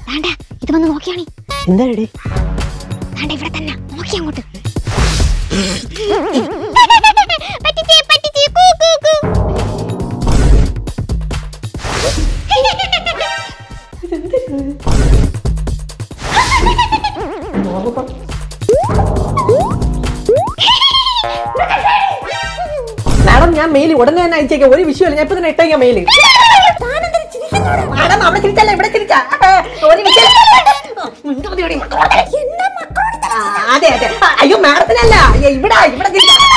വേണ്ട ഇത് വന്ന് നോക്കിയാണി. എന്താ ഇവിടെ തന്നെ നോക്കി അങ്ങോട്ട്. മാഡം ഞാൻ മെയിൽ ഉടനെ തന്നെ അയച്ചേക്കാം. ഒരു വിഷയമല്ല, ഞാൻ ഇപ്പൊ തന്നെ ഇട്ടേക്കാം മെയിൽ. മാഡം അവിടെ തിരിച്ചല്ല, ഇവിടെ തിരിച്ചാ. ഒരു വിഷയം. അതെ അതെ. അയ്യോ മാഡത്തിനല്ല, ഇവിടെ ഇവിടെ തിരിച്ചാ.